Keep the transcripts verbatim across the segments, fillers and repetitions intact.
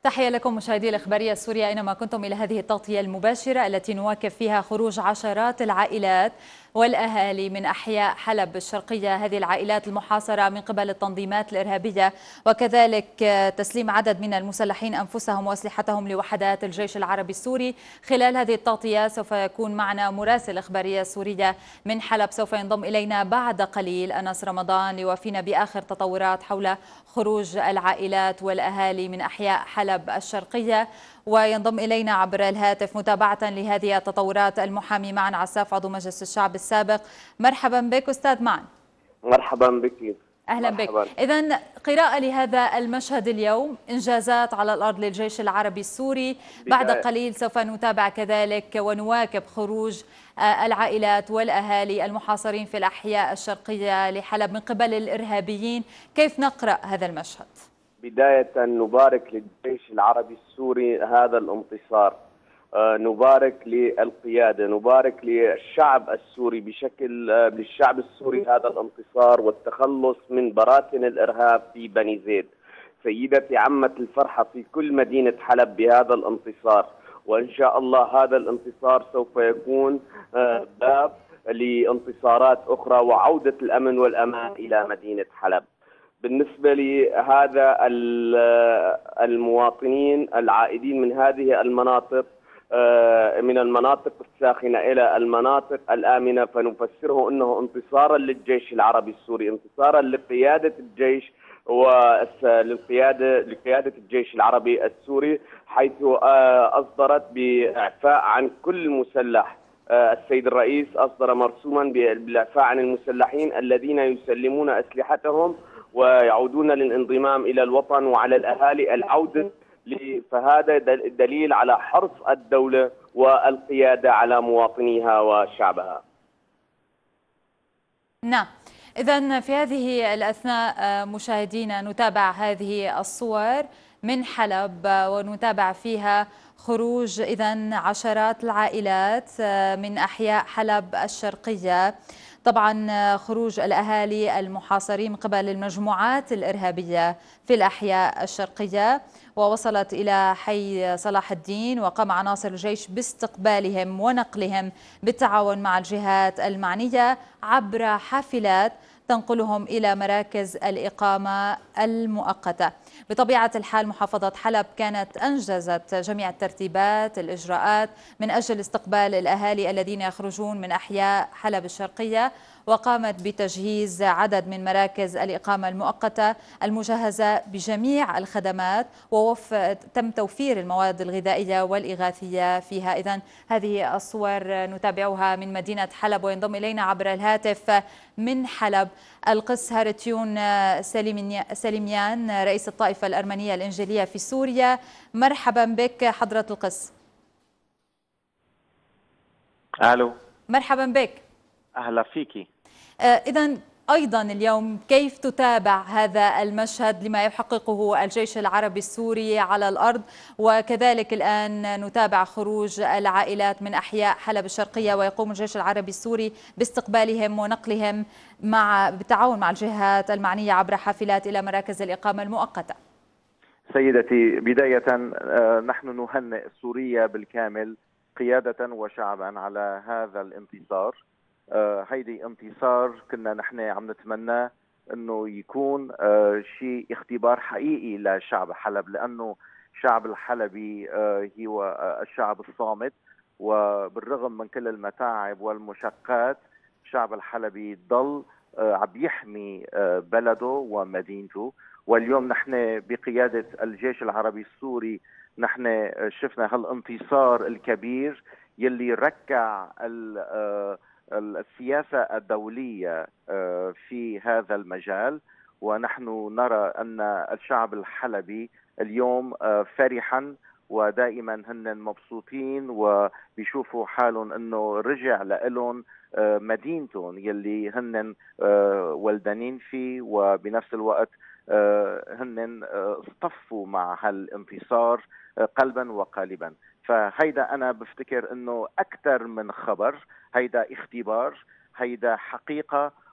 تحية لكم مشاهدي الإخبارية السورية أينما كنتم إلى هذه التغطية المباشرة التي نواكب فيها خروج عشرات العائلات والأهالي من أحياء حلب الشرقية، هذه العائلات المحاصرة من قبل التنظيمات الإرهابية، وكذلك تسليم عدد من المسلحين أنفسهم وأسلحتهم لوحدات الجيش العربي السوري. خلال هذه التغطية سوف يكون معنا مراسل إخبارية سورية من حلب، سوف ينضم إلينا بعد قليل أنس رمضان ليوافينا بآخر تطورات حول خروج العائلات والأهالي من أحياء حلب الشرقية. وينضم إلينا عبر الهاتف متابعة لهذه التطورات المحامي معن عساف عضو مجلس الشعب السابق. مرحبا بك أستاذ معن. مرحبا بك. أهلا بك. إذن قراءة لهذا المشهد اليوم، إنجازات على الأرض للجيش العربي السوري، بعد قليل سوف نتابع كذلك ونواكب خروج العائلات والأهالي المحاصرين في الأحياء الشرقية لحلب من قبل الإرهابيين. كيف نقرأ هذا المشهد؟ بداية نبارك للجيش العربي السوري هذا الانتصار، نبارك للقيادة، نبارك للشعب السوري بشكل للشعب السوري هذا الانتصار والتخلص من براثن الإرهاب في بني زيد. سيدتي عمت الفرحة في كل مدينة حلب بهذا الانتصار، وإن شاء الله هذا الانتصار سوف يكون باب لانتصارات أخرى وعودة الأمن والأمان إلى مدينة حلب. بالنسبة لهذا المواطنين العائدين من هذه المناطق من المناطق الساخنة إلى المناطق الآمنة، فنفسره أنه انتصارا للجيش العربي السوري، انتصارا لقيادة الجيش وللقيادة لقيادة الجيش العربي السوري، حيث أصدرت بإعفاء عن كل مسلح. السيد الرئيس أصدر مرسوما بالإعفاء عن المسلحين الذين يسلمون أسلحتهم ويعودون للانضمام إلى الوطن، وعلى الأهالي العودة. فهذا دليل على حرص الدولة والقيادة على مواطنيها وشعبها. نعم، إذن في هذه الأثناء مشاهدينا نتابع هذه الصور من حلب ونتابع فيها خروج إذن عشرات العائلات من أحياء حلب الشرقية. طبعا خروج الأهالي المحاصرين من قبل المجموعات الإرهابية في الأحياء الشرقية، ووصلت إلى حي صلاح الدين، وقام عناصر الجيش باستقبالهم ونقلهم بالتعاون مع الجهات المعنية عبر حافلات تنقلهم إلى مراكز الإقامة المؤقتة. بطبيعة الحال محافظة حلب كانت أنجزت جميع الترتيبات الإجراءات من أجل استقبال الأهالي الذين يخرجون من أحياء حلب الشرقية، وقامت بتجهيز عدد من مراكز الإقامة المؤقتة المجهزة بجميع الخدمات، وتم توفير المواد الغذائية والإغاثية فيها. إذن هذه الصور نتابعها من مدينة حلب، وينضم إلينا عبر الهاتف من حلب القس هارتيون سليميان رئيس الطائفة الأرمنية الإنجيلية في سوريا. مرحبا بك حضرة القس. ألو. مرحبا بك. أهلا فيكي. إذن أيضا اليوم كيف تتابع هذا المشهد لما يحققه الجيش العربي السوري على الأرض، وكذلك الآن نتابع خروج العائلات من أحياء حلب الشرقية، ويقوم الجيش العربي السوري باستقبالهم ونقلهم مع بالتعاون مع الجهات المعنية عبر حافلات إلى مراكز الإقامة المؤقتة؟ سيدتي، بداية نحن نهنئ سوريا بالكامل قيادة وشعبا على هذا الانتصار. آه هيدي انتصار كنا نحن عم نتمنى انه يكون آه شيء اختبار حقيقي لشعب حلب، لانه الشعب الحلبي آه هو آه الشعب الصامت، وبالرغم من كل المتاعب والمشقات الشعب الحلبي ضل آه عم يحمي آه بلده ومدينته. واليوم نحن بقيادة الجيش العربي السوري نحن شفنا هالانتصار الكبير يلي ركع ال السياسة الدولية في هذا المجال، ونحن نرى أن الشعب الحلبي اليوم فرحا ودائما هن مبسوطين وبيشوفوا حالهم أنه رجع لهم مدينتهم يلي هن ولدانين فيه، وبنفس الوقت هن اصطفوا مع هالانتصار قلبا وقالبا. فهيدا أنا بفتكر أنه أكثر من خبر، هيدا اختبار، هيدا حقيقة،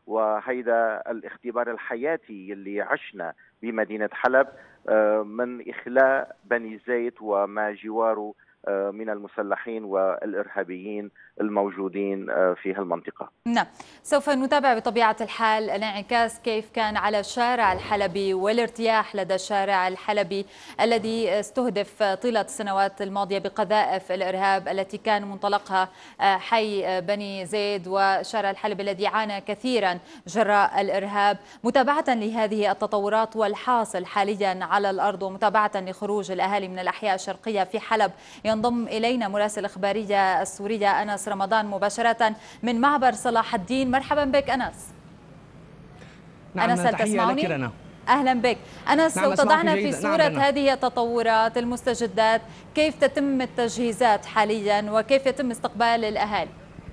وهيدا الاختبار الحياتي اللي عشنا بمدينة حلب من إخلاء بني زيت وما جواره من المسلحين والإرهابيين الموجودين في هالمنطقة. نعم، سوف نتابع بطبيعة الحال الانعكاس كيف كان على الشارع الحلبي والارتياح لدى الشارع الحلبي الذي استهدف طيلة السنوات الماضية بقذائف الإرهاب التي كان منطلقها حي بني زيد والشارع الحلبي الذي عانى كثيرا جراء الإرهاب. متابعة لهذه التطورات والحاصل حاليا على الأرض ومتابعة لخروج الأهالي من الأحياء الشرقية في حلب ينضم إلينا مراسل الإخبارية السورية أنس رمضان مباشرة من معبر صلاح الدين. مرحبا بك أنس. نعم، أنس هل تسمعني؟ أهلا بك أنس. نعم، لو تضعنا في نعم صورة نعم. هذه التطورات المستجدات، كيف تتم التجهيزات حاليا وكيف يتم استقبال الأهالي؟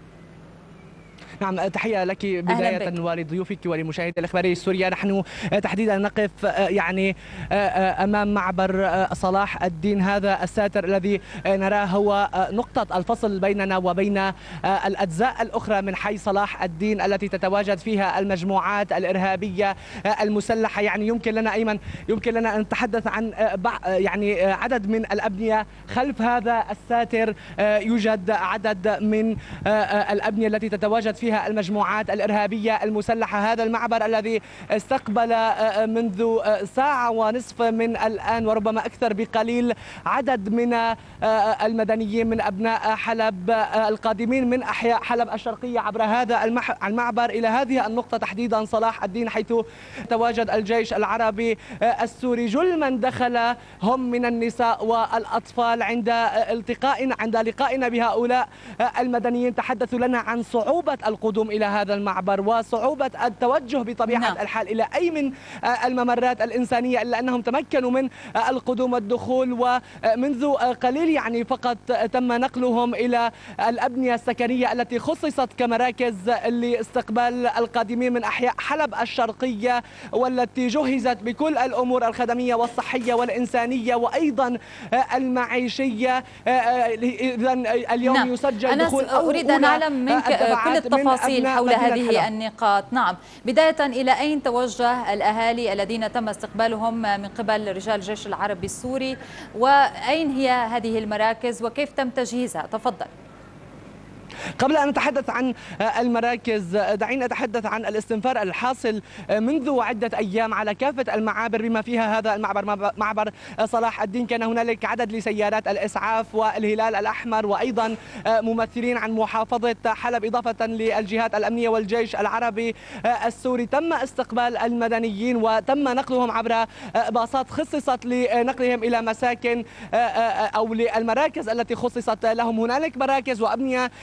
نعم، تحية لك بداية ولضيوفك ولمشاهدي الإخبارية السورية. نحن تحديدا نقف يعني أمام معبر صلاح الدين، هذا الساتر الذي نراه هو نقطة الفصل بيننا وبين الأجزاء الأخرى من حي صلاح الدين التي تتواجد فيها المجموعات الإرهابية المسلحة. يعني يمكن لنا أيمن يمكن لنا أن نتحدث عن يعني عدد من الأبنية خلف هذا الساتر، يوجد عدد من الأبنية التي تتواجد فيها المجموعات الإرهابية المسلحة. هذا المعبر الذي استقبل منذ ساعة ونصف من الآن وربما أكثر بقليل عدد من المدنيين من أبناء حلب القادمين من أحياء حلب الشرقية عبر هذا المعبر إلى هذه النقطة تحديدا صلاح الدين، حيث تواجد الجيش العربي السوري. جل من دخل هم من النساء والأطفال. عند التقائنا عند لقائنا بهؤلاء المدنيين تحدثوا لنا عن صعوبة القدوم إلى هذا المعبر وصعوبة التوجه بطبيعة نعم. الحال إلى أي من الممرات الإنسانية، إلا أنهم تمكنوا من القدوم والدخول، ومنذ قليل يعني فقط تم نقلهم إلى الأبنية السكنية التي خصصت كمراكز لاستقبال القادمين من أحياء حلب الشرقية، والتي جهزت بكل الأمور الخدمية والصحية والإنسانية وأيضا المعيشية. إذا اليوم نعم. يسجل دخول أنا أريد أن أعلم منك كل التفاصيل حول هذه النقاط. نعم، بداية إلى أين توجه الأهالي الذين تم استقبالهم من قبل رجال الجيش العربي السوري، وأين هي هذه المراكز وكيف تم تجهيزها؟ تفضل. قبل أن نتحدث عن المراكز دعينا نتحدث عن الاستنفار الحاصل منذ عدة أيام على كافة المعابر بما فيها هذا المعبر معبر صلاح الدين. كان هنالك عدد لسيارات الإسعاف والهلال الأحمر وأيضا ممثلين عن محافظة حلب إضافة للجهات الأمنية والجيش العربي السوري. تم استقبال المدنيين وتم نقلهم عبر باصات خصصت لنقلهم إلى مساكن أو للمراكز التي خصصت لهم. هنالك مراكز وأبنية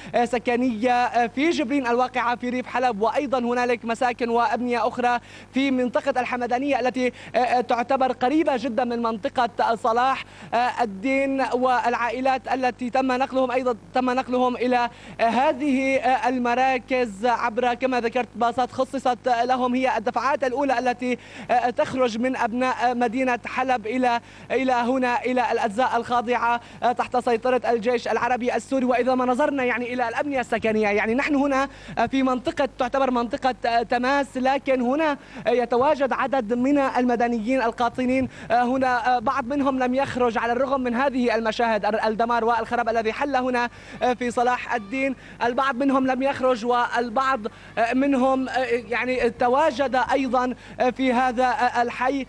سكنية في جبرين الواقعة في ريف حلب، وأيضا هنالك مساكن وأبنية أخرى في منطقة الحمدانية التي تعتبر قريبة جدا من منطقة صلاح الدين، والعائلات التي تم نقلهم أيضا تم نقلهم إلى هذه المراكز عبر كما ذكرت باصات خصصت لهم. هي الدفعات الأولى التي تخرج من أبناء مدينة حلب إلى إلى هنا إلى الأجزاء الخاضعة تحت سيطرة الجيش العربي السوري. وإذا ما نظرنا يعني إلى الأبنية السكنية، يعني نحن هنا في منطقة تعتبر منطقة تماس، لكن هنا يتواجد عدد من المدنيين القاطنين هنا. بعض منهم لم يخرج على الرغم من هذه المشاهد الدمار والخراب الذي حل هنا في صلاح الدين. البعض منهم لم يخرج والبعض منهم يعني تواجد أيضا في هذا الحي،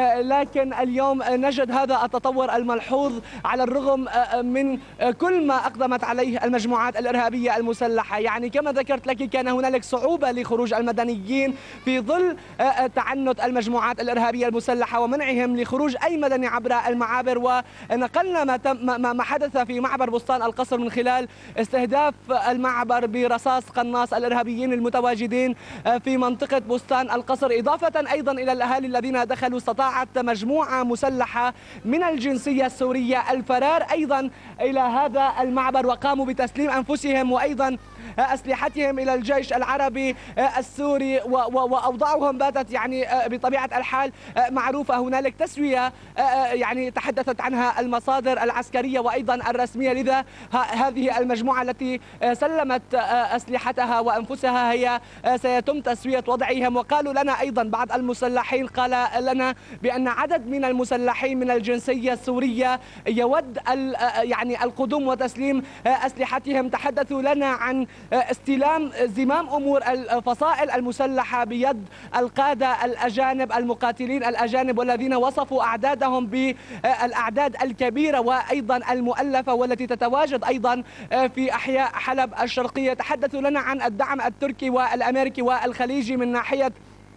لكن اليوم نجد هذا التطور الملحوظ على الرغم من كل ما أقدمت عليه المجموعات الإرهابية المسلحة. يعني كما ذكرت لك كان هنالك صعوبة لخروج المدنيين في ظل تعنت المجموعات الإرهابية المسلحة ومنعهم لخروج أي مدني عبر المعابر. ونقلنا ما, ما حدث في معبر بستان القصر من خلال استهداف المعبر برصاص قناص الإرهابيين المتواجدين في منطقة بستان القصر، إضافة أيضا إلى الأهالي الذين دخلوا. استطاعت مجموعة مسلحة من الجنسية السورية الفرار أيضا إلى هذا المعبر وقاموا بتسليم أنفسهم وأيضا أسلحتهم إلى الجيش العربي السوري، وأوضاعهم باتت يعني بطبيعة الحال معروفة. هنالك تسوية يعني تحدثت عنها المصادر العسكرية وأيضا الرسمية، لذا هذه المجموعة التي سلمت أسلحتها وأنفسها هي سيتم تسوية وضعهم. وقالوا لنا أيضا بعض المسلحين قال لنا بأن عدد من المسلحين من الجنسية السورية يود يعني القدوم وتسليم أسلحتهم. تحدثوا لنا عن استلام زمام أمور الفصائل المسلحة بيد القادة الأجانب المقاتلين الأجانب، والذين وصفوا أعدادهم بالأعداد الكبيرة وأيضا المؤلفة والتي تتواجد أيضا في أحياء حلب الشرقية. تحدثوا لنا عن الدعم التركي والأمريكي والخليجي من ناحية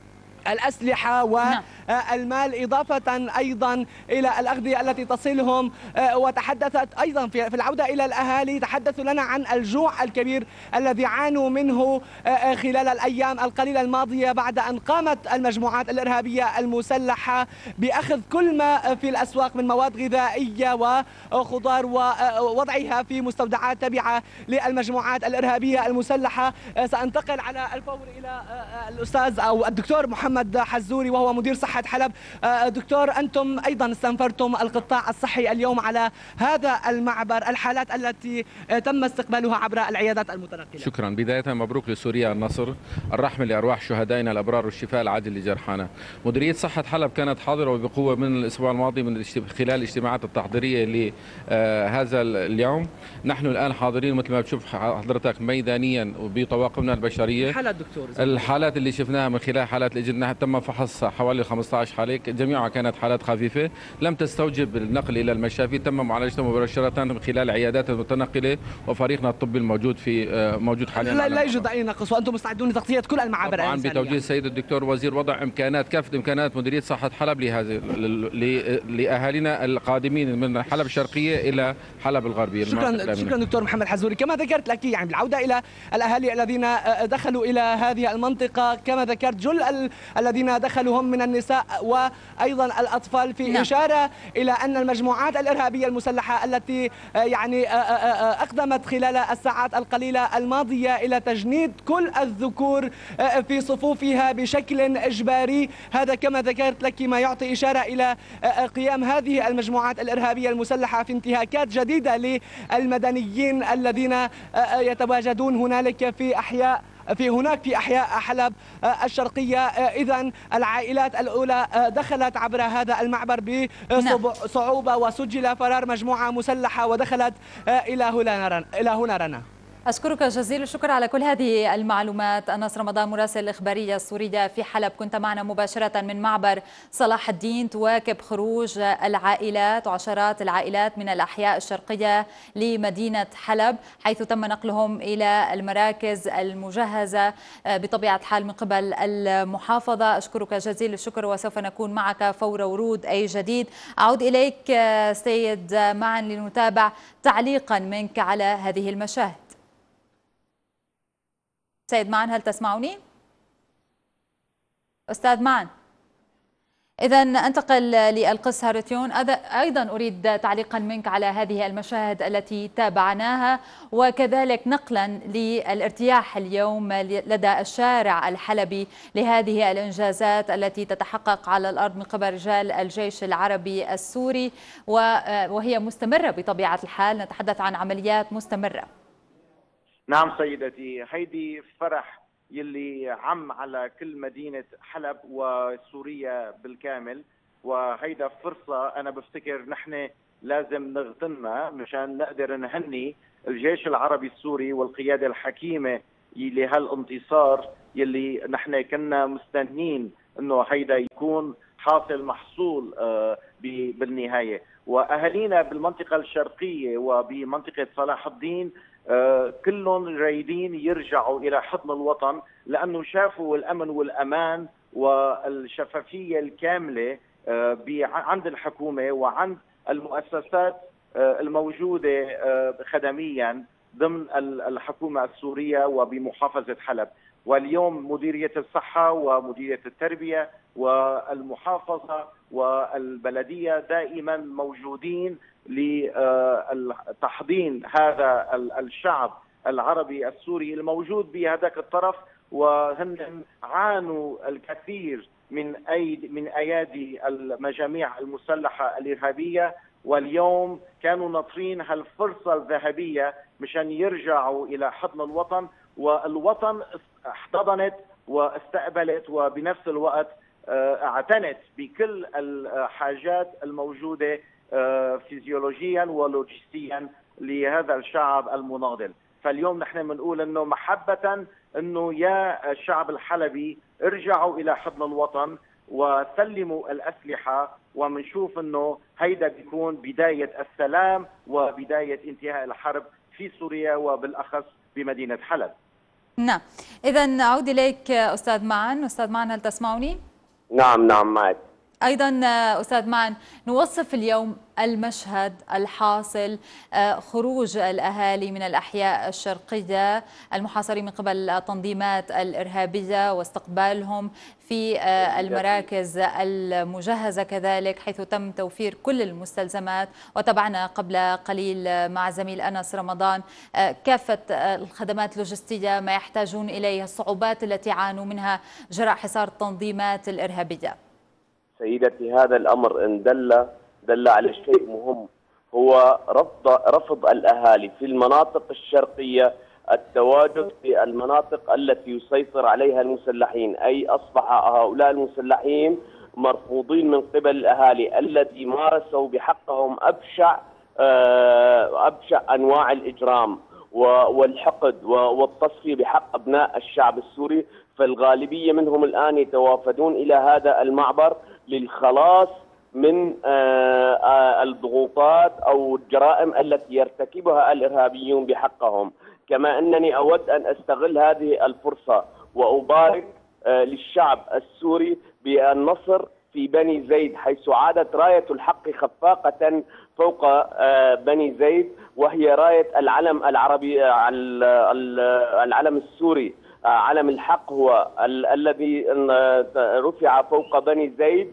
الأسلحة والمال، إضافة أيضا إلى الأغذية التي تصلهم. وتحدثت أيضا في العودة إلى الأهالي، تحدثوا لنا عن الجوع الكبير الذي عانوا منه خلال الأيام القليلة الماضية بعد أن قامت المجموعات الإرهابية المسلحة بأخذ كل ما في الأسواق من مواد غذائية وخضار ووضعها في مستودعات تابعة للمجموعات الإرهابية المسلحة. سأنتقل على الفور إلى الأستاذ أو الدكتور محمد حزوري وهو مدير صحة حلب. دكتور، أنتم أيضا استنفرتم القطاع الصحي اليوم على هذا المعبر، الحالات التي تم استقبالها عبر العيادات المتنقلة. شكرا. بداية مبروك لسوريا النصر، الرحمة لأرواح شهدائنا الأبرار والشفاء العاجل لجرحانا. مديرية صحة حلب كانت حاضرة وبقوة من الأسبوع الماضي من خلال الاجتماعات التحضيرية لهذا اليوم. نحن الآن حاضرين مثل ما بتشوف حضرتك ميدانيا وبطواقمنا البشرية. الحالات دكتور، الحالات اللي شفناها من خلال حالات الإجنة تم فحص حوالي خمسة عشر حالة، جميعها كانت حالات خفيفة لم تستوجب النقل إلى المشافي. تم معالجتها مباشرة من خلال العيادات المتنقلة وفريقنا الطبي الموجود في موجود حاليا. لا, لا يوجد أي نقص وأنتم مستعدون لتغطية كل المعابر طبعا بتوجيه السيد الدكتور وزير وضع إمكانات كافة إمكانات مديرية صحة حلب لهذه لأهالينا القادمين من حلب الشرقية إلى حلب الغربية. شكرا شكرا دكتور محمد حزوري. كما ذكرت لك يعني بالعودة إلى الأهالي الذين دخلوا إلى هذه المنطقة، كما ذكرت جل الذين دخلوا هم من النساء وأيضا الأطفال، في نعم. إشارة إلى أن المجموعات الإرهابية المسلحة التي يعني أقدمت خلال الساعات القليلة الماضية إلى تجنيد كل الذكور في صفوفها بشكل إجباري، هذا كما ذكرت لك ما يعطي إشارة إلى قيام هذه المجموعات الإرهابية المسلحة في انتهاكات جديدة للمدنيين الذين يتواجدون هنالك في أحياء في هناك في أحياء حلب الشرقية. إذن العائلات الأولى دخلت عبر هذا المعبر بصعوبة وسجل فرار مجموعة مسلحة ودخلت إلى هنا إلى هنا رنا. أشكرك جزيل الشكر على كل هذه المعلومات. أنس رمضان مراسل الإخبارية السورية في حلب، كنت معنا مباشرة من معبر صلاح الدين تواكب خروج العائلات وعشرات العائلات من الأحياء الشرقية لمدينة حلب، حيث تم نقلهم إلى المراكز المجهزة بطبيعة الحال من قبل المحافظة. أشكرك جزيل الشكر وسوف نكون معك فور ورود أي جديد. أعود إليك سيد معا لنتابع تعليقا منك على هذه المشاهد. سيد معن، هل تسمعني؟ أستاذ معن، إذا أنتقل للقس هارتيون. أيضا أريد تعليقا منك على هذه المشاهد التي تابعناها، وكذلك نقلا للارتياح اليوم لدى الشارع الحلبي لهذه الإنجازات التي تتحقق على الأرض من قبل رجال الجيش العربي السوري، وهي مستمرة بطبيعة الحال، نتحدث عن عمليات مستمرة. نعم سيدتي، هيدي فرح يلي عم على كل مدينة حلب وسوريا بالكامل، وهيدا فرصة أنا بفتكر نحن لازم نغتنمها مشان نقدر نهني الجيش العربي السوري والقيادة الحكيمة لهالانتصار يلي نحن كنا مستنين انه هيدا يكون حاصل محصول بالنهاية. وأهالينا بالمنطقة الشرقية وبمنطقة صلاح الدين كلهم رايدين يرجعوا إلى حضن الوطن، لأنه شافوا الأمن والأمان والشفافية الكاملة عند الحكومة وعند المؤسسات الموجودة خدميا ضمن الحكومة السورية وبمحافظة حلب. واليوم مديرية الصحة ومديرية التربية والمحافظة والبلدية دائما موجودين لتحضين هذا الشعب العربي السوري الموجود بهذاك الطرف، وهم عانوا الكثير من أيدي من أيادي المجاميع المسلحة الإرهابية، واليوم كانوا ناطرين هالفرصة الذهبية مشان يرجعوا إلى حضن الوطن، والوطن احتضنت واستقبلت وبنفس الوقت اعتنت بكل الحاجات الموجودة فيزيولوجيا ولوجستيا لهذا الشعب المناضل. فاليوم نحن بنقول انه محبة انه يا الشعب الحلبي ارجعوا الى حضن الوطن وسلموا الاسلحة، ومنشوف انه هيدا بيكون بداية السلام وبداية انتهاء الحرب في سوريا وبالاخص بمدينة حلب. نعم، إذا أعود إليك أستاذ معن. أستاذ معن، هل تسمعني؟ نعم نعم معك. أيضا أستاذ معن، نوصف اليوم المشهد الحاصل، خروج الأهالي من الأحياء الشرقية المحاصرين من قبل التنظيمات الإرهابية واستقبالهم في المراكز المجهزة كذلك، حيث تم توفير كل المستلزمات. وتابعنا قبل قليل مع زميل أنس رمضان كافة الخدمات اللوجستية ما يحتاجون إليها، الصعوبات التي عانوا منها جراء حصار التنظيمات الإرهابية. سيدتي، هذا الأمر إن دل دل على شيء مهم، هو رفض رفض الأهالي في المناطق الشرقية التواجد في المناطق التي يسيطر عليها المسلحين، أي أصبح هؤلاء المسلحين مرفوضين من قبل الأهالي الذي مارسوا بحقهم أبشع أبشع أنواع الإجرام والحقد والتصفية بحق أبناء الشعب السوري. فالغالبية منهم الآن يتوافدون إلى هذا المعبر للخلاص من الضغوطات أو الجرائم التي يرتكبها الإرهابيون بحقهم. كما أنني أود أن أستغل هذه الفرصة وأبارك للشعب السوري بالنصر في بني زيد، حيث عادت راية الحق خفاقة فوق بني زيد، وهي راية العلم العربي، العلم السوري. علم الحق هو ال الذي رفع فوق بني زيد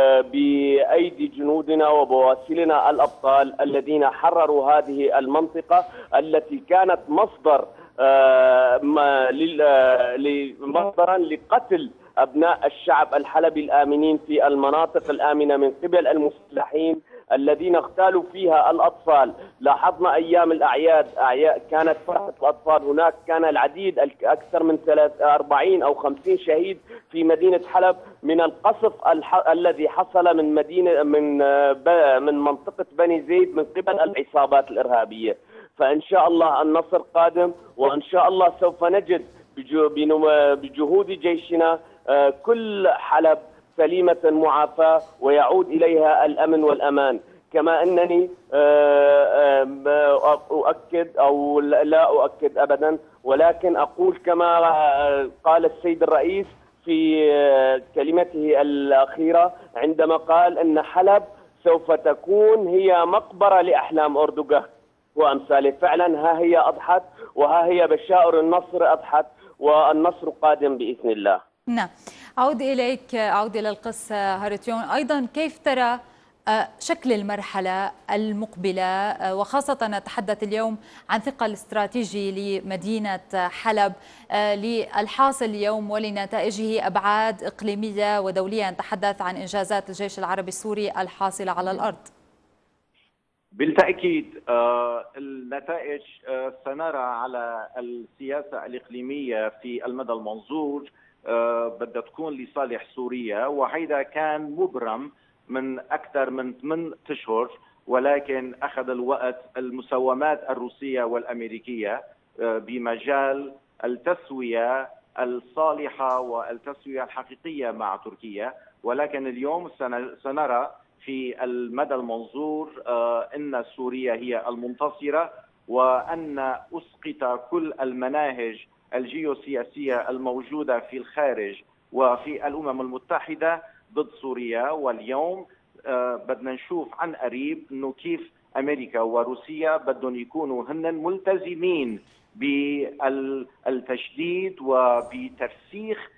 بأيدي جنودنا وبواسلنا الأبطال الذين حرروا هذه المنطقة التي كانت مصدر مصدرا لقتل أبناء الشعب الحلبي الآمنين في المناطق الآمنة من قبل المسلحين الذين اغتالوا فيها الأطفال. لاحظنا أيام الأعياد أعياد كانت فرحة الأطفال، هناك كان العديد أكثر من أربعين أو خمسين شهيد في مدينة حلب من القصف الذي حصل من مدينة من من منطقة بني زيد من قبل العصابات الإرهابية. فإن شاء الله النصر قادم، وإن شاء الله سوف نجد بجهود جيشنا كل حلب سليمة معافاة ويعود إليها الأمن والأمان. كما أنني أؤكد أو لا أؤكد أبدا، ولكن أقول كما قال السيد الرئيس في كلمته الأخيرة عندما قال أن حلب سوف تكون هي مقبرة لأحلام أردوغان وأمثاله. فعلا ها هي أضحت، وها هي بشائر النصر أضحت، والنصر قادم بإذن الله. نعم، أعود إليك، أعود إلى القس هارتيون. أيضا كيف ترى شكل المرحلة المقبلة، وخاصة نتحدث اليوم عن ثقل استراتيجي لمدينة حلب للحاصل اليوم ولنتائجه أبعاد إقليمية ودولية، نتحدث عن إنجازات الجيش العربي السوري الحاصلة على الأرض؟ بالتأكيد النتائج سنرى على السياسة الإقليمية في المدى المنظور بدها تكون لصالح سوريا، وهذا كان مبرم من أكثر من ثمان أشهر، ولكن أخذ الوقت المساومات الروسية والأمريكية بمجال التسوية الصالحة والتسوية الحقيقية مع تركيا. ولكن اليوم سنرى في المدى المنظور أن سوريا هي المنتصرة، وأن أسقط كل المناهج الجيوسياسية الموجودة في الخارج وفي الأمم المتحدة ضد سوريا. واليوم بدنا نشوف عن قريب أنه كيف أمريكا وروسيا بدهم يكونوا هن ملتزمين بالتشديد وبترسيخ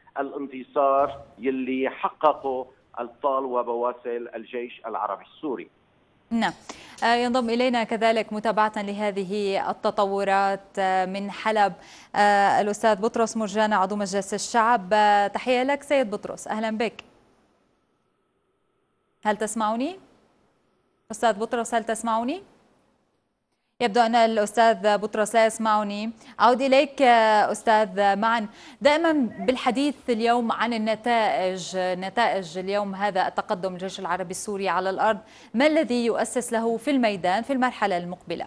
الانتصار يلي حققه أبطال وبواسل الجيش العربي السوري. نعم. ينضم إلينا كذلك متابعة لهذه التطورات من حلب الأستاذ بطرس مرجانة عضو مجلس الشعب. تحية لك سيد بطرس، أهلا بك. هل تسمعني؟ أستاذ بطرس هل تسمعني؟ يبدو أن الأستاذ بطرس لا يسمعني. أعود إليك أستاذ معن. دائما بالحديث اليوم عن النتائج، نتائج اليوم هذا التقدم الجيش العربي السوري على الأرض، ما الذي يؤسس له في الميدان في المرحلة المقبلة؟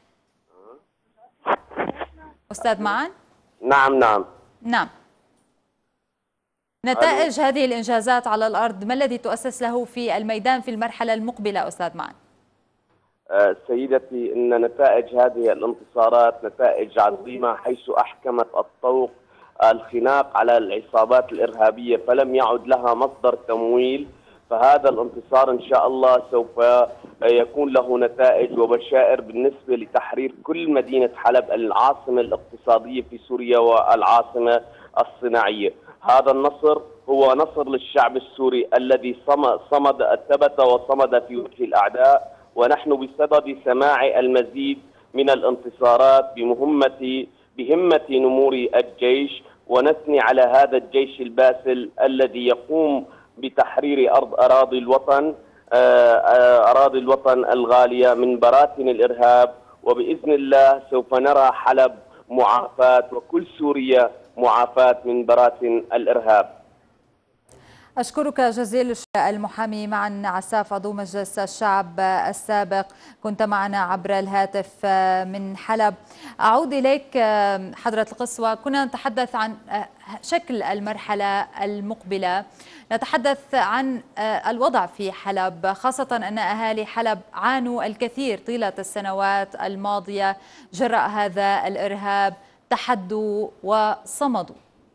أستاذ معن؟ نعم نعم نعم. نتائج هذه الإنجازات على الأرض ما الذي تؤسس له في الميدان في المرحلة المقبلة أستاذ معن؟ سيدتي، إن نتائج هذه الانتصارات نتائج عظيمة، حيث أحكمت الطوق الخناق على العصابات الإرهابية فلم يعد لها مصدر تمويل. فهذا الانتصار إن شاء الله سوف يكون له نتائج وبشائر بالنسبة لتحرير كل مدينة حلب العاصمة الاقتصادية في سوريا والعاصمة الصناعية. هذا النصر هو نصر للشعب السوري الذي صمد ثبت وصمد في وجه الأعداء، ونحن بصدد سماع المزيد من الانتصارات بمهمة بهمة نمور الجيش، ونثني على هذا الجيش الباسل الذي يقوم بتحرير أرض أراضي الوطن أراضي الوطن الغالية من براثن الإرهاب. وبإذن الله سوف نرى حلب معافاة وكل سوريا معافاة من براثن الإرهاب. أشكرك جزيل الشكر المحامي معن عساف عضو مجلس الشعب السابق، كنت معنا عبر الهاتف من حلب. أعود إليك حضرة القسوة، كنا نتحدث عن شكل المرحلة المقبلة، نتحدث عن الوضع في حلب، خاصة أن أهالي حلب عانوا الكثير طيلة السنوات الماضية جراء هذا الإرهاب، تحدوا وصمدوا.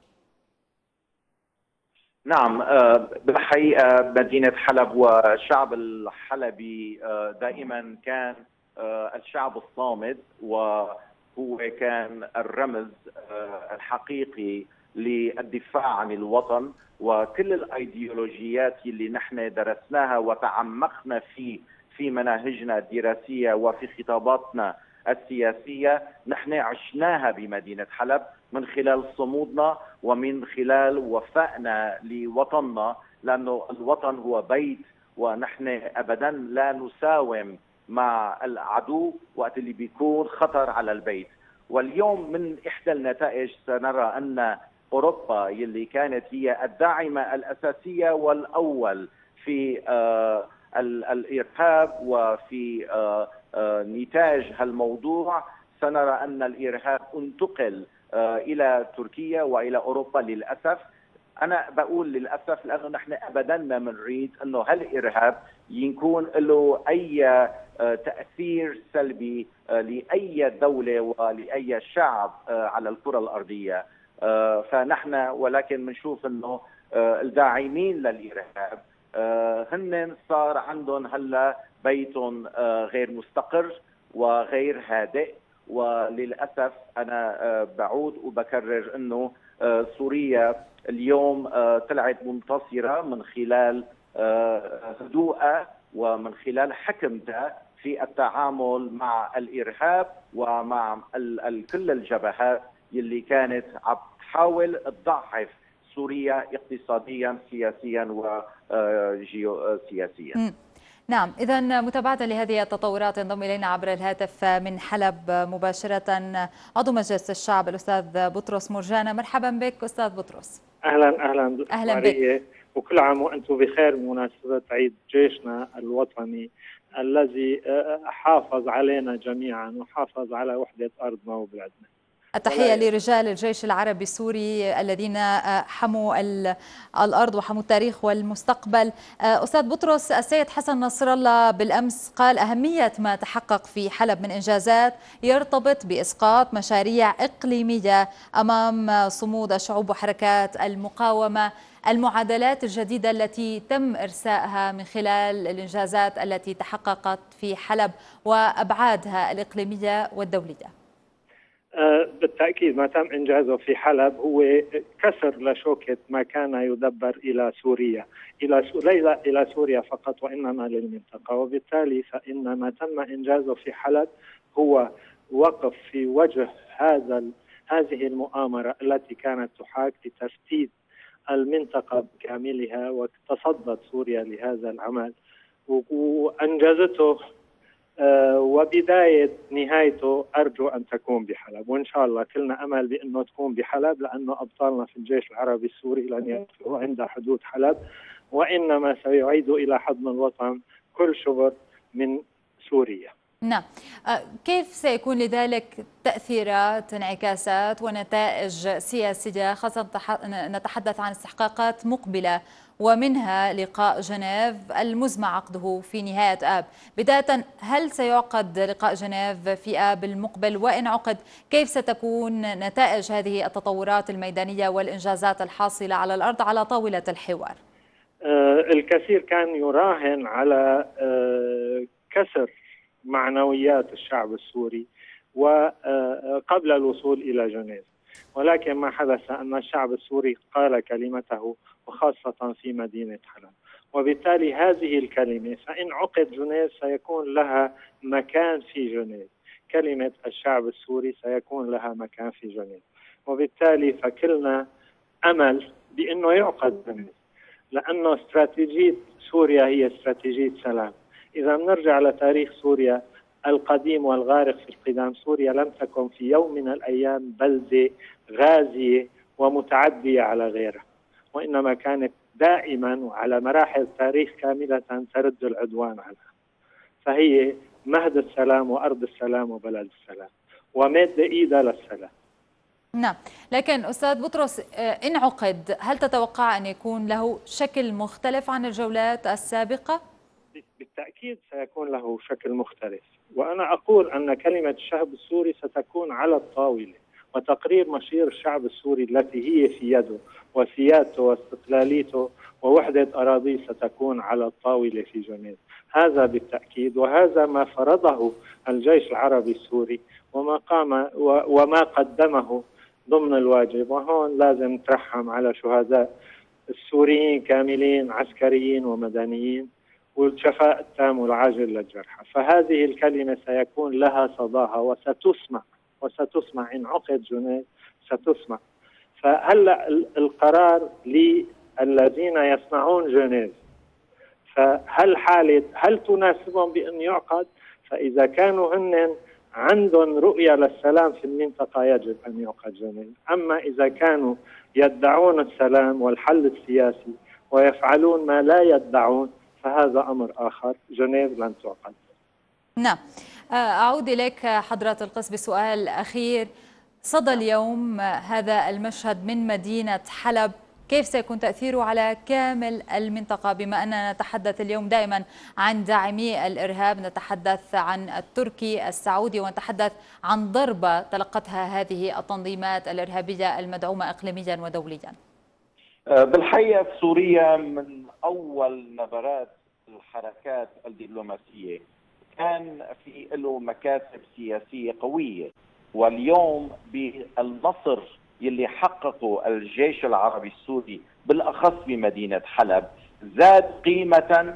نعم، بالحقيقة مدينة حلب والشعب الحلبي دائما كان الشعب الصامد، وهو كان الرمز الحقيقي للدفاع عن الوطن. وكل الايديولوجيات اللي نحن درسناها وتعمقنا في في مناهجنا الدراسية وفي خطاباتنا السياسية نحن عشناها بمدينة حلب من خلال صمودنا ومن خلال وفائنا لوطننا، لأنه الوطن هو بيت، ونحن أبدا لا نساوم مع العدو وقت اللي بيكون خطر على البيت. واليوم من إحدى النتائج سنرى أن أوروبا يلي كانت هي الداعمة الأساسية والأول في آه الإرهاب وفي آه آه نتاج هالموضوع، سنرى أن الإرهاب انتقل آه إلى تركيا وإلى أوروبا للأسف. أنا بقول للأسف لأنه نحن أبدا ما بنريد أنه هالإرهاب يكون له أي آه تأثير سلبي آه لأي دولة ولأي شعب آه على الكرة الأرضية. آه فنحن ولكن بنشوف أنه آه الداعمين للإرهاب آه هن صار عندهم هلا بيت آه غير مستقر وغير هادئ. وللأسف أنا آه بعود وبكرر أنه آه سوريا اليوم آه طلعت منتصرة من خلال آه هدوءها ومن خلال حكمتها في التعامل مع الإرهاب ومع ال ال كل الجبهات اللي كانت عم تحاول تضعف سوريا اقتصاديا سياسيا وجيوسياسيا. نعم، إذا متابعة لهذه التطورات ينضم إلينا عبر الهاتف من حلب مباشرة عضو مجلس الشعب الأستاذ بطرس مرجانة. مرحبا بك أستاذ بطرس. أهلا أهلا أهلا بك، وكل عام وأنتم بخير بمناسبة عيد جيشنا الوطني الذي حافظ علينا جميعا وحافظ على وحدة أرضنا وبلادنا. التحية لرجال الجيش العربي السوري الذين حموا الأرض وحموا التاريخ والمستقبل. أستاذ بطرس، السيد حسن نصر الله بالأمس قال أهمية ما تحقق في حلب من إنجازات يرتبط بإسقاط مشاريع إقليمية أمام صمود الشعوب وحركات المقاومة. المعادلات الجديدة التي تم إرسائها من خلال الإنجازات التي تحققت في حلب وأبعادها الإقليمية والدولية. بالتأكيد ما تم إنجازه في حلب هو كسر لشوكة ما كان يدبر إلى سوريا، إلى ليس إلى سوريا فقط وإنما للمنطقة، وبالتالي فإن ما تم إنجازه في حلب هو وقف في وجه هذا هذه المؤامرة التي كانت تحاك لتفتيت المنطقة بكاملها، وتصدت سوريا لهذا العمل وأنجزته. أه وبداية نهايته أرجو أن تكون بحلب، وإن شاء الله كلنا أمل بأنه تكون بحلب، لأنه أبطالنا في الجيش العربي السوري لن يقفوا عند حدود حلب، وإنما سيعيدوا إلى حضن الوطن كل شبر من سوريا. نعم، كيف سيكون لذلك تأثيرات، انعكاسات ونتائج سياسية، خاصة نتحدث عن استحقاقات مقبلة ومنها لقاء جنيف المزمع عقده في نهاية آب؟ بداية، هل سيعقد لقاء جنيف في آب المقبل؟ وإن عقد، كيف ستكون نتائج هذه التطورات الميدانية والإنجازات الحاصلة على الأرض على طاولة الحوار؟ آه الكثير كان يراهن على آه كسر معنويات الشعب السوري وقبل الوصول إلى جنيف، ولكن ما حدث أن الشعب السوري قال كلمته وخاصة في مدينة حلب، وبالتالي هذه الكلمة فإن عقد جنيف سيكون لها مكان في جنيف، كلمة الشعب السوري سيكون لها مكان في جنيف، وبالتالي فكلنا أمل بأنه يعقد جنيف، لأنه استراتيجية سوريا هي استراتيجية سلام. إذا نرجع لتاريخ سوريا القديم والغارق في القدام، سوريا لم تكن في يوم من الأيام بلدة غازية ومتعدية على غيرها، وإنما كانت دائما وعلى مراحل التاريخ كاملة ترد العدوان عنها، فهي مهد السلام وأرض السلام وبلد السلام ومد إيدها للسلام. نعم، لكن أستاذ بطرس، إن عقد هل تتوقع أن يكون له شكل مختلف عن الجولات السابقة؟ بالتأكيد سيكون له شكل مختلف، وأنا أقول أن كلمة الشعب السوري ستكون على الطاولة، وتقرير مصير الشعب السوري التي هي في يده وسيادته واستقلاليته ووحدة أراضيه ستكون على الطاولة في جنيف، هذا بالتأكيد، وهذا ما فرضه الجيش العربي السوري وما قام وما قدمه ضمن الواجب. وهون لازم نترحم على شهداء السوريين كاملين عسكريين ومدنيين والشفاء التام والعاجل للجرحى، فهذه الكلمة سيكون لها صداها وستسمع وستسمع إن عقد جنيف ستسمع. فهلا القرار للذين يصنعون جنيف، فهل حالة هل تناسبهم بأن يعقد؟ فإذا كانوا هن عندهم رؤية للسلام في المنطقة يجب أن يعقد جنيف، أما إذا كانوا يدعون السلام والحل السياسي ويفعلون ما لا يدعون فهذا أمر آخر، جنيف لن تعقد. نعم، أعود إليك حضرة القس بسؤال أخير. صدى اليوم هذا المشهد من مدينة حلب، كيف سيكون تأثيره على كامل المنطقة، بما أننا نتحدث اليوم دائما عن داعمي الإرهاب، نتحدث عن التركي السعودي، ونتحدث عن ضربة تلقتها هذه التنظيمات الإرهابية المدعومة إقليميا ودوليا؟ بالحقيقة في سوريا من أول نبرات الحركات الدبلوماسية كان في له مكاسب سياسية قوية، واليوم بالنصر يلي حققه الجيش العربي السوري بالأخص بمدينة حلب زاد قيمة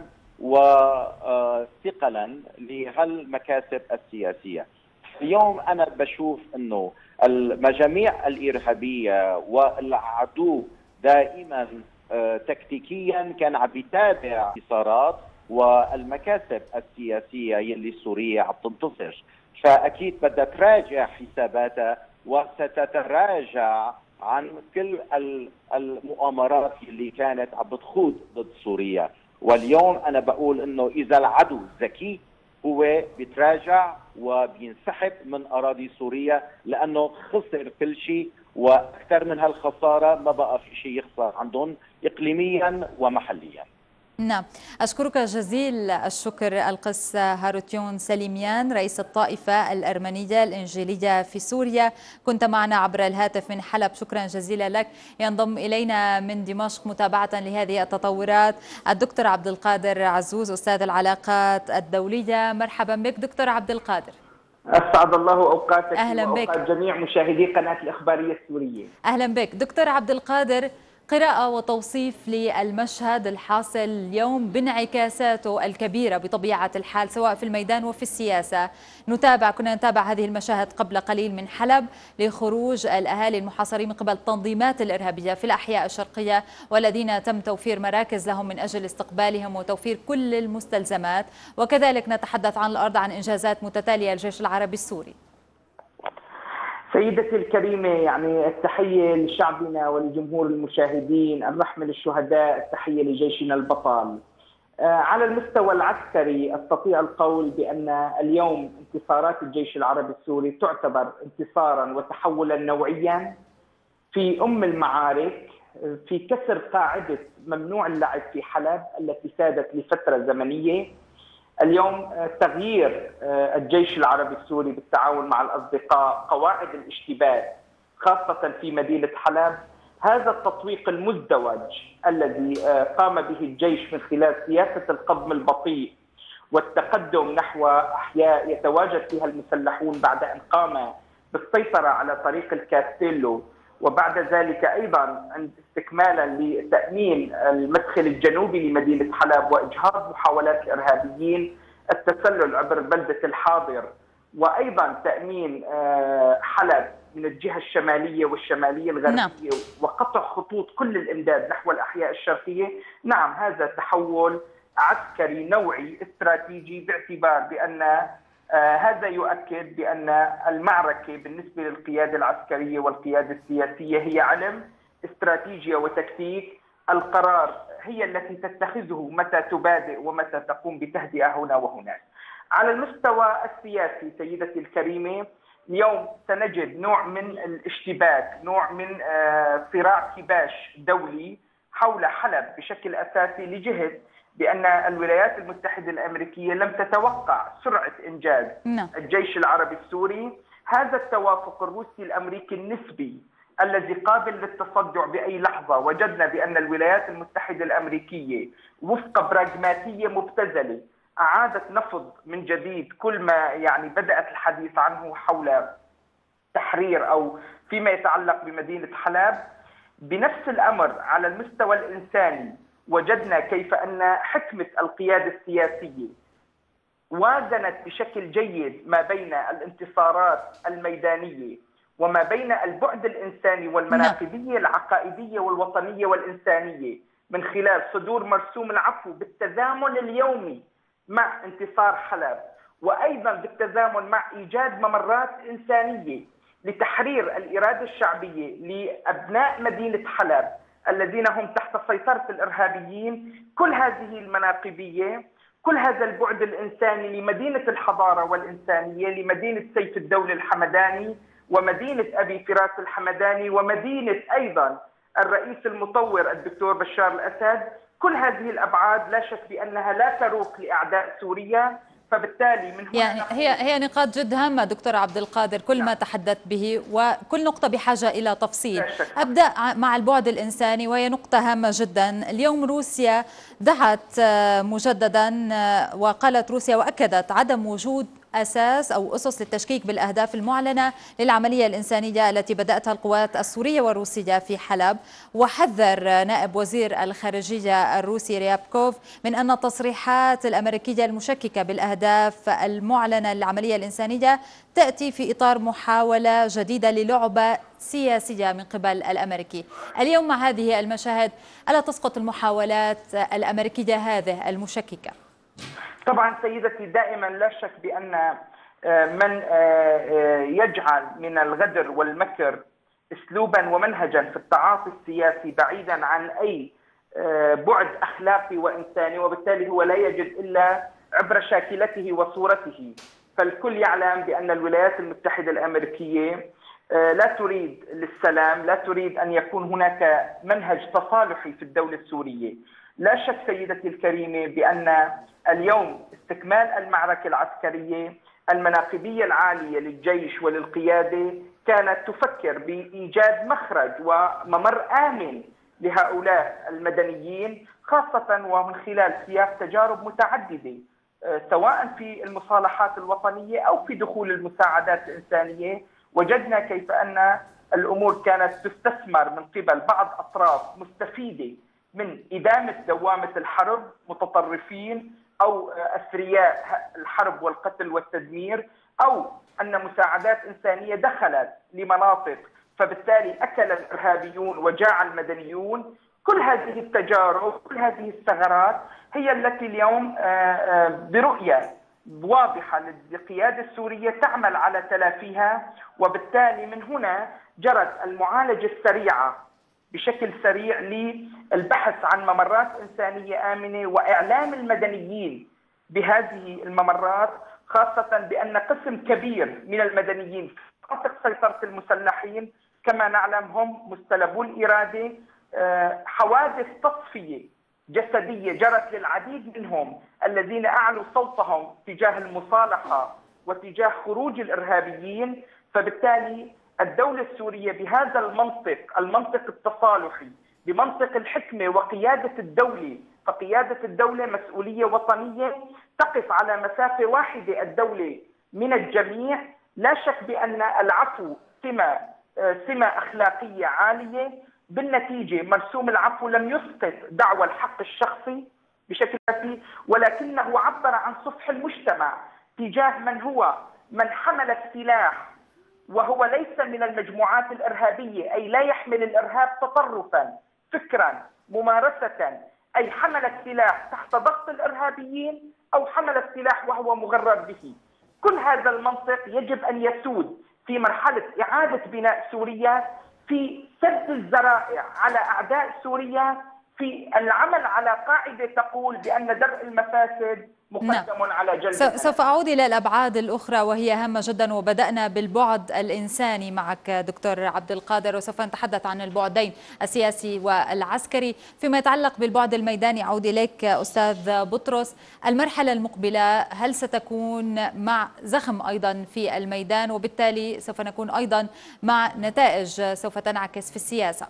وثقلا لهالمكاسب السياسية. اليوم أنا بشوف أنه المجاميع الإرهابية والعدو دائما تكتيكيا كان عم بيتابع انتصارات والمكاسب السياسية يلي سوريا عم تنتصر، فأكيد بدها تراجع حساباتها وستتراجع عن كل المؤامرات اللي كانت عم بتخوض ضد سوريا. واليوم أنا بقول إنه إذا العدو ذكي هو بيتراجع وبينسحب من أراضي سوريا، لأنه خسر كل شيء، وأكثر من هالخسارة ما بقى في شيء يخسر عندهم إقليميا ومحليا. نعم، أشكرك جزيل الشكر القس هاروتيون سليميان، رئيس الطائفة الأرمنية الإنجيلية في سوريا، كنت معنا عبر الهاتف من حلب، شكرا جزيلا لك. ينضم إلينا من دمشق متابعة لهذه التطورات الدكتور عبد القادر عزوز، أستاذ العلاقات الدولية. مرحبا بك دكتور عبد القادر. أسعد الله أوقاتك أهلا وأوقات بك. جميع مشاهدي قناة الإخبارية السورية. أهلا بك دكتور عبد القادر. قراءة وتوصيف للمشهد الحاصل اليوم بانعكاساته الكبيرة بطبيعة الحال سواء في الميدان وفي السياسة. نتابع كنا نتابع هذه المشاهد قبل قليل من حلب لخروج الأهالي المحاصرين من قبل التنظيمات الإرهابية في الأحياء الشرقية، والذين تم توفير مراكز لهم من أجل استقبالهم وتوفير كل المستلزمات. وكذلك نتحدث عن الأرض عن إنجازات متتالية للجيش العربي السوري. سيدتي الكريمة، يعني التحية لشعبنا ولجمهور المشاهدين، الرحمة للشهداء، التحية لجيشنا البطل. على المستوى العسكري استطيع القول بأن اليوم انتصارات الجيش العربي السوري تعتبر انتصارا وتحولا نوعيا في أم المعارك، في كسر قاعدة ممنوع اللعب في حلب التي سادت لفترة زمنية. اليوم تغيير الجيش العربي السوري بالتعاون مع الأصدقاء قواعد الاشتباك خاصة في مدينة حلب، هذا التطويق المزدوج الذي قام به الجيش من خلال سياسة القضم البطيء والتقدم نحو أحياء يتواجد فيها المسلحون بعد أن قام بالسيطرة على طريق الكاستيلو، وبعد ذلك أيضا استكمالا لتأمين المدخل الجنوبي لمدينة حلب وإجهاض محاولات الإرهابيين التسلل عبر بلدة الحاضر، وأيضا تأمين حلب من الجهة الشمالية والشمالية الغربية نعم. وقطع خطوط كل الإمداد نحو الأحياء الشرقية. نعم، هذا تحول عسكري نوعي استراتيجي، باعتبار بأن آه هذا يؤكد بأن المعركة بالنسبة للقيادة العسكرية والقيادة السياسية هي علم، استراتيجية وتكتيك. القرار هي التي تتخذه متى تبادئ ومتى تقوم بتهدئة هنا وهناك. على المستوى السياسي سيدتي الكريمة، اليوم سنجد نوع من الاشتباك، نوع من آه صراع كباش دولي حول حلب بشكل أساسي، لجهة بأن الولايات المتحدة الأمريكية لم تتوقع سرعة إنجاز الجيش العربي السوري. هذا التوافق الروسي الأمريكي النسبي الذي قابل للتصدع بأي لحظة، وجدنا بأن الولايات المتحدة الأمريكية وفق براغماتية مبتذلة أعادت نفض من جديد كل ما يعني بدأت الحديث عنه حول تحرير أو فيما يتعلق بمدينة حلب. بنفس الأمر على المستوى الإنساني، وجدنا كيف أن حكمة القيادة السياسية وازنت بشكل جيد ما بين الانتصارات الميدانية وما بين البعد الإنساني والمناقبية العقائدية والوطنية والإنسانية من خلال صدور مرسوم العفو بالتزامن اليومي مع انتصار حلب، وأيضا بالتزامن مع إيجاد ممرات إنسانية لتحرير الإرادة الشعبية لأبناء مدينة حلب الذين هم تحت سيطرة الإرهابيين. كل هذه المناقبية، كل هذا البعد الإنساني لمدينة الحضارة والإنسانية، لمدينة سيف الدولة الحمداني ومدينة أبي فراس الحمداني ومدينة أيضا الرئيس المطور الدكتور بشار الأسد، كل هذه الأبعاد لا شك بأنها لا تروق لأعداء سوريا. فبالتالي من هنا يعني هي هي نقاط جد هامة دكتور عبد القادر، كل نعم. ما تحدثت به، وكل نقطة بحاجة إلى تفصيل. أبدأ مع البعد الإنساني وهي نقطة هامة جدا. اليوم روسيا دعت مجددا وقالت روسيا وأكدت عدم وجود أساس أو أسس للتشكيك بالأهداف المعلنة للعملية الإنسانية التي بدأتها القوات السورية والروسية في حلب. وحذر نائب وزير الخارجية الروسي ريابكوف من أن التصريحات الأمريكية المشككة بالأهداف المعلنة للعملية الإنسانية تأتي في إطار محاولة جديدة للعبة سياسية من قبل الأمريكي. اليوم مع هذه المشاهد ألا تسقط المحاولات الأمريكية هذه المشككة؟ طبعا سيدتي، دائما لا شك بأن من يجعل من الغدر والمكر اسلوبا ومنهجا في التعاطي السياسي بعيدا عن اي بعد اخلاقي وانساني، وبالتالي هو لا يجد الا عبر شاكلته وصورته. فالكل يعلم بأن الولايات المتحدة الأمريكية لا تريد للسلام، لا تريد أن يكون هناك منهج تصالحي في الدولة السورية. لا شك سيدتي الكريمة بأن اليوم استكمال المعركة العسكرية، المناقبية العالية للجيش وللقيادة كانت تفكر بإيجاد مخرج وممر آمن لهؤلاء المدنيين، خاصة ومن خلال سياق تجارب متعددة سواء في المصالحات الوطنية أو في دخول المساعدات الإنسانية. وجدنا كيف أن الأمور كانت تستثمر من قبل بعض أطراف مستفيدة من إدامة دوامة الحرب، متطرفين أو أثرياء الحرب والقتل والتدمير، أو أن مساعدات إنسانية دخلت لمناطق فبالتالي أكل الإرهابيون وجاع المدنيون. كل هذه التجارب، كل هذه الثغرات هي التي اليوم برؤية واضحة للقيادة السورية تعمل على تلافيها. وبالتالي من هنا جرت المعالجة السريعة بشكل سريع للبحث عن ممرات إنسانية آمنة وإعلام المدنيين بهذه الممرات، خاصة بأن قسم كبير من المدنيين في مناطق سيطرة المسلحين كما نعلم هم مستلبو الإرادة. حوادث تصفية جسدية جرت للعديد منهم الذين أعلوا صوتهم تجاه المصالحة وتجاه خروج الإرهابيين. فبالتالي الدولة السورية بهذا المنطق، المنطق التصالحي، بمنطق الحكمة وقيادة الدولة، فقيادة الدولة مسؤولية وطنية تقف على مسافة واحدة الدولة من الجميع. لا شك بأن العفو سمة سمة أخلاقية عالية. بالنتيجة مرسوم العفو لم يسقط دعوى الحق الشخصي بشكل كافي، ولكنه عبر عن صفح المجتمع تجاه من هو من حمل السلاح وهو ليس من المجموعات الإرهابية، أي لا يحمل الإرهاب تطرفا فكرا ممارسة، أي حمل السلاح تحت ضغط الإرهابيين أو حمل السلاح وهو مغرر به. كل هذا المنطق يجب أن يسود في مرحلة إعادة بناء سوريا، في سد الذرائع على أعداء سوريا، في العمل على قاعدة تقول بأن درء المفاسد مقدم نعم. على جلب. سوف أعود إلى الأبعاد الأخرى وهي هامة جدا، وبدأنا بالبعد الإنساني معك دكتور عبد القادر، وسوف نتحدث عن البعدين السياسي والعسكري. فيما يتعلق بالبعد الميداني أعود إليك أستاذ بطرس، المرحلة المقبلة هل ستكون مع زخم أيضا في الميدان، وبالتالي سوف نكون أيضا مع نتائج سوف تنعكس في السياسة؟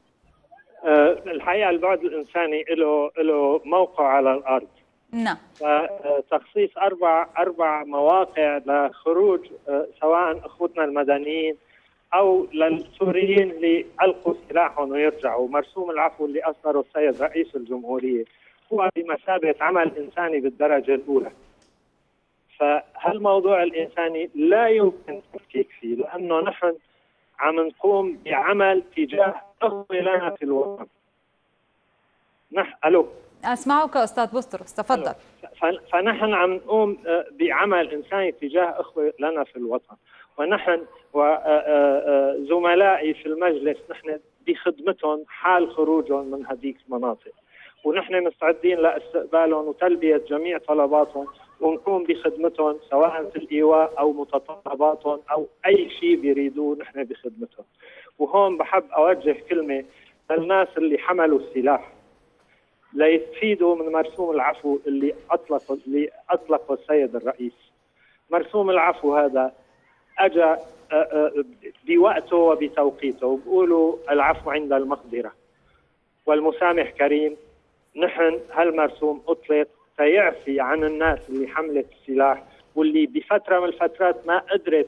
الحقيقة البعد الإنساني له له موقع على الأرض. نعم. تخصيص أربع أربع مواقع لخروج سواء أخوتنا المدنيين أو للسوريين اللي ألقوا سلاحهم ويرجعوا. مرسوم العفو اللي أصدره السيد رئيس الجمهورية هو بمثابة عمل إنساني بالدرجة الأولى. فهالموضوع الإنساني لا يمكن التفكيك فيه، لأنه نحن عم نقوم بعمل تجاه أخوة لنا في الوطن. نحن ألو أسمعك أستاذ بطرس، تفضل. فنحن عم نقوم بعمل إنساني تجاه أخوة لنا في الوطن، ونحن وزملائي في المجلس نحن بخدمتهم حال خروجهم من هذيك المناطق، ونحن مستعدين لاستقبالهم وتلبية جميع طلباتهم، ونقوم بخدمتهم سواء في الإيواء أو متطلباتهم أو أي شيء بيريدوه نحن بخدمتهم. وهون بحب أوجه كلمة للناس اللي حملوا السلاح ليستفيدوا من مرسوم العفو اللي أطلقه اللي أطلقه السيد الرئيس. مرسوم العفو هذا أجا بوقته وبتوقيته، وبقولوا العفو عند المقدرة والمسامح كريم. نحن هالمرسوم أطلق سيعفي عن الناس اللي حملت السلاح واللي بفترة من الفترات ما قدرت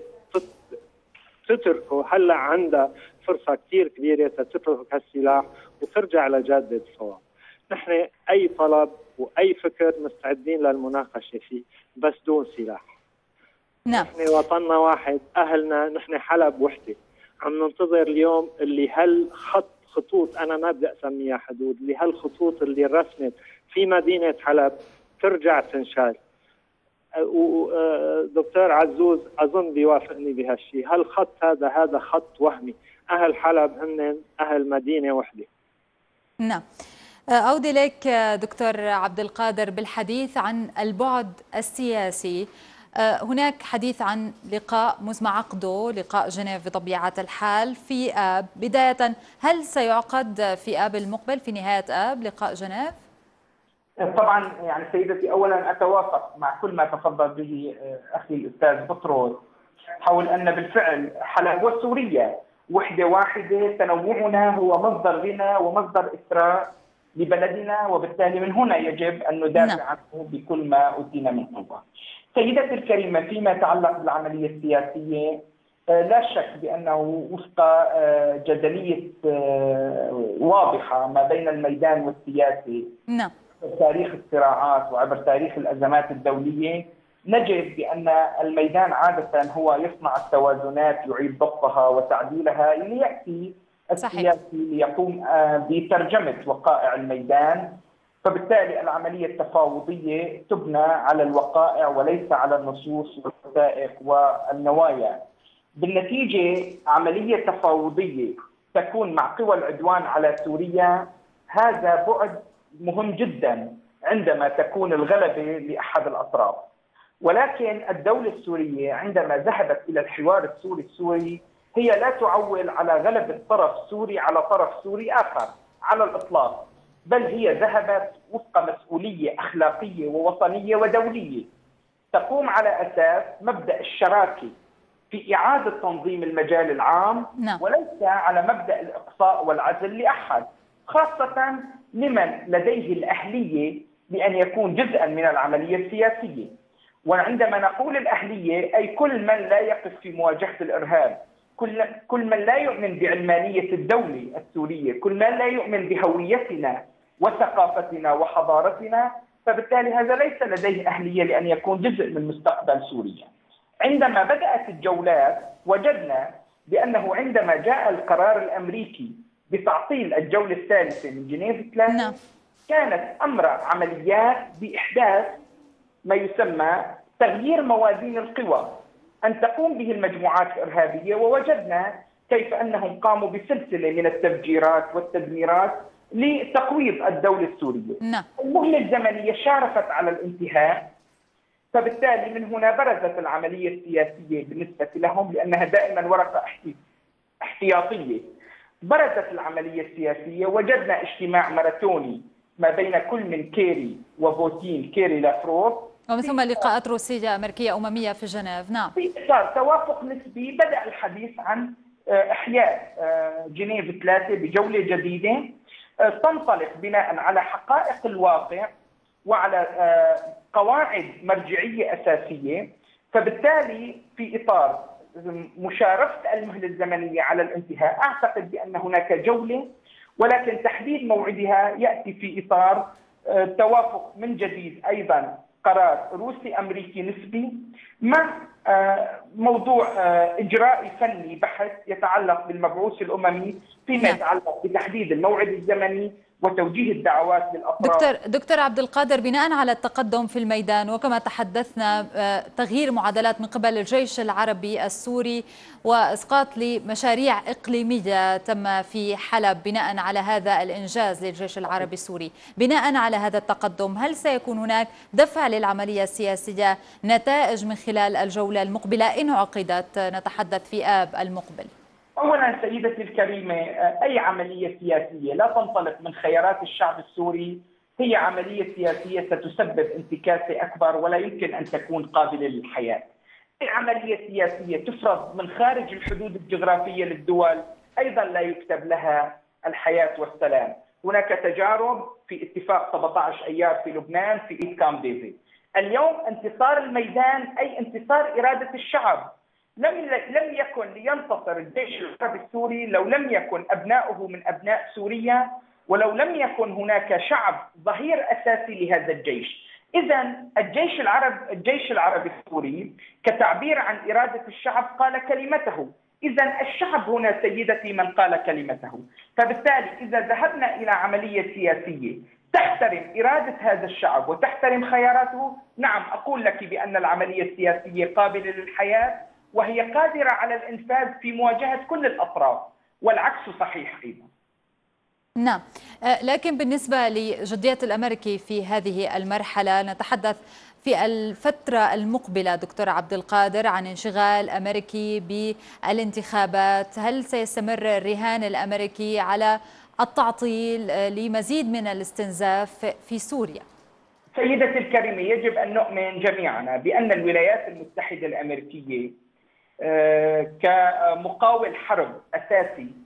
تتركه، هلا عندها فرصة كثير كبيرة تترك هالسلاح وترجع لجادة الصواب. نحن أي طلب وأي فكر مستعدين للمناقشة فيه، بس دون سلاح. نعم. نحن وطننا واحد، أهلنا، نحن حلب وحدة. عم ننتظر اليوم اللي هالخط خطوط، أنا ما بدي أسميها حدود، اللي هالخطوط اللي رسمت في مدينة حلب ترجع تنشال. ودكتور عزوز أظن بيوافقني بهالشيء. هالخط هذا هذا خط وهمي. أهل حلب هن أهل مدينة وحدة. نعم. أعود إليك دكتور عبد القادر بالحديث عن البعد السياسي. هناك حديث عن لقاء مزمع عقده، لقاء جنيف بطبيعة الحال في آب. بداية، هل سيعقد في آب المقبل في نهاية آب لقاء جنيف؟ طبعا يعني سيدتي، أولا أتوافق مع كل ما تفضل به أخي الأستاذ بطرس حول أن بالفعل حلب وسوريا وحدة واحدة، تنوعنا هو مصدر غنى ومصدر إثراء. لبلدنا، وبالتالي من هنا يجب أن ندافع عنه بكل ما أوتينا من قوة. سيدتي الكريمة، فيما يتعلق بالعملية السياسية لا شك بأنه وفق جدلية واضحة ما بين الميدان والسياسي نعم. تاريخ الصراعات وعبر تاريخ الأزمات الدولية، نجد بأن الميدان عادة هو يصنع التوازنات، يعيد ضبطها وتعديلها، ليأتي السياسي ليقوم بترجمة وقائع الميدان. فبالتالي العملية التفاوضية تبنى على الوقائع وليس على النصوص والوثائق والنوايا. بالنتيجة عملية تفاوضية تكون مع قوى العدوان على سوريا، هذا بعد مهم جدا عندما تكون الغلبة لأحد الأطراف. ولكن الدولة السورية عندما ذهبت إلى الحوار السوري السوري هي لا تعول على غلبة طرف سوري على طرف سوري آخر على الإطلاق، بل هي ذهبت وفق مسؤولية أخلاقية ووطنية ودولية تقوم على أساس مبدأ الشراكة في إعادة تنظيم المجال العام، وليس على مبدأ الإقصاء والعزل لأحد، خاصة لمن لديه الأهلية لأن يكون جزءا من العملية السياسية. وعندما نقول الأهلية أي كل من لا يقف في مواجهة الإرهاب، كل كل من لا يؤمن بعلمانية الدولة السورية، كل من لا يؤمن بهويتنا وثقافتنا وحضارتنا، فبالتالي هذا ليس لديه أهلية لأن يكون جزء من مستقبل سوريا. عندما بدأت الجولات وجدنا بأنه عندما جاء القرار الأمريكي بتعطيل الجولة الثالثة من جنيف ثلاثة، كانت أمر عمليات بإحداث ما يسمى تغيير موازين القوى أن تقوم به المجموعات الإرهابية، ووجدنا كيف أنهم قاموا بسلسلة من التفجيرات والتدميرات لتقويض الدولة السورية. نعم. المهلة الزمنية شارفت على الانتهاء، فبالتالي من هنا برزت العملية السياسية بالنسبة لهم لأنها دائما ورقة احتياطية. برزت العملية السياسية، وجدنا اجتماع ماراثوني ما بين كل من كيري وبوتين، كيري لافروف، ومن ثم لقاءات روسية أمريكية أممية في جنيف. نعم. في إطار توافق نسبي بدأ الحديث عن إحياء جنيف ثلاثة بجولة جديدة تنطلق بناء على حقائق الواقع وعلى قواعد مرجعية أساسية. فبالتالي في إطار مشارفة المهلة الزمنية على الانتهاء، أعتقد بأن هناك جولة، ولكن تحديد موعدها يأتي في إطار توافق من جديد أيضا قرار روسي أمريكي نسبي مع موضوع إجرائي فني بحث يتعلق بالمبعوث الأممي فيما يتعلق بتحديد الموعد الزمني وتوجيه الدعوات للأطراف. دكتور دكتور عبد القادر، بناء على التقدم في الميدان وكما تحدثنا تغيير معادلات من قبل الجيش العربي السوري وإسقاط لمشاريع إقليمية تم في حلب بناء على هذا الإنجاز للجيش العربي السوري، بناء على هذا التقدم هل سيكون هناك دفع للعملية السياسية نتائج من خلال الجولة المقبلة إن عقدت، نتحدث في آب المقبل؟ أولا سيدتي الكريمة، أي عملية سياسية لا تنطلق من خيارات الشعب السوري هي عملية سياسية ستسبب انتكاسة أكبر ولا يمكن أن تكون قابلة للحياة. أي عملية سياسية تفرض من خارج الحدود الجغرافية للدول أيضا لا يكتب لها الحياة والسلام. هناك تجارب في اتفاق سبعة عشر أيار في لبنان في إيد كام ديفيد. اليوم انتصار الميدان أي انتصار إرادة الشعب. لم لم يكن لينتصر الجيش العربي السوري لو لم يكن أبناؤه من أبناء سوريا، ولو لم يكن هناك شعب ظهير أساسي لهذا الجيش. إذا الجيش العرب الجيش العربي السوري كتعبير عن إرادة الشعب قال كلمته. إذا الشعب هنا سيدتي من قال كلمته. فبالتالي إذا ذهبنا إلى عملية سياسية تحترم إرادة هذا الشعب وتحترم خياراته، نعم أقول لك بأن العملية السياسية قابلة للحياة وهي قادرة على الإنفاذ في مواجهة كل الأطراف، والعكس صحيح أيضا. نعم، لكن بالنسبة لجدية الأمريكي في هذه المرحلة نتحدث في الفترة المقبلة دكتور عبد القادر عن انشغال أمريكي بالانتخابات. هل سيستمر الرهان الأمريكي على التعطيل لمزيد من الاستنزاف في سوريا؟ سيدتي الكريمة، يجب أن نؤمن جميعنا بأن الولايات المتحدة الأمريكية كمقاول حرب أساسي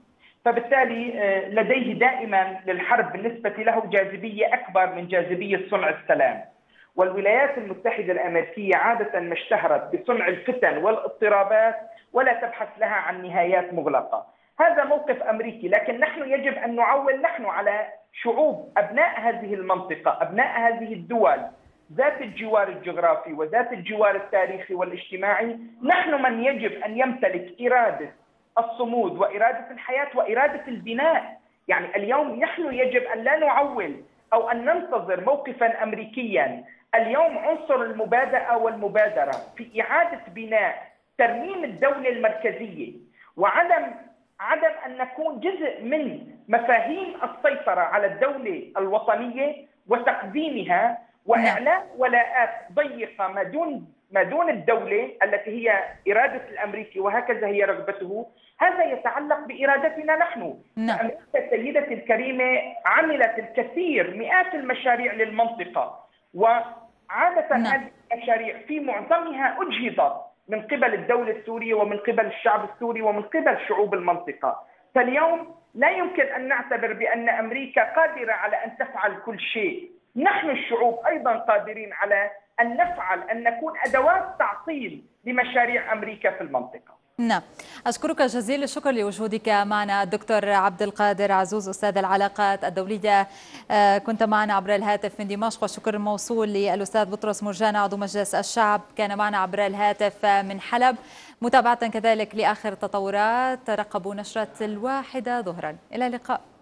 فبالتالي لديه دائما للحرب بالنسبة له جاذبية أكبر من جاذبية صنع السلام. والولايات المتحدة الأمريكية عادة ما اشتهرت بصنع الفتن والاضطرابات ولا تبحث لها عن نهايات مغلقة. هذا موقف أمريكي، لكن نحن يجب أن نعول نحن على شعوب أبناء هذه المنطقة، أبناء هذه الدول ذات الجوار الجغرافي وذات الجوار التاريخي والاجتماعي. نحن من يجب أن يمتلك إرادة الصمود وإرادة الحياة وإرادة البناء. يعني اليوم نحن يجب أن لا نعول أو أن ننتظر موقفا أمريكيا. اليوم عنصر المبادئة والمبادرة في إعادة بناء ترميم الدولة المركزية وعدم عدم أن نكون جزء من مفاهيم السيطرة على الدولة الوطنية وتقديمها وإعلاء ولاءات ضيقة ما دون ما دون الدولة التي هي إرادة الأمريكي وهكذا هي رغبته. هذا يتعلق بإرادتنا نحن. نعم. أمريكا سيدتي الكريمة عملت الكثير مئات المشاريع للمنطقة، وعادة نعم. هذه المشاريع في معظمها أجهضت من قبل الدولة السورية ومن قبل الشعب السوري ومن قبل شعوب المنطقة. فاليوم لا يمكن أن نعتبر بأن أمريكا قادرة على أن تفعل كل شيء. نحن الشعوب أيضا قادرين على أن نفعل، أن نكون أدوات تعطيل لمشاريع أمريكا في المنطقة. نعم، أشكرك جزيل الشكر لوجودك معنا الدكتور عبد القادر عزوز أستاذ العلاقات الدولية، كنت معنا عبر الهاتف من دمشق. والشكر موصول للأستاذ بطرس مرجان عضو مجلس الشعب كان معنا عبر الهاتف من حلب. متابعة كذلك لآخر التطورات، ترقبوا نشرة الواحدة ظهرا. إلى اللقاء.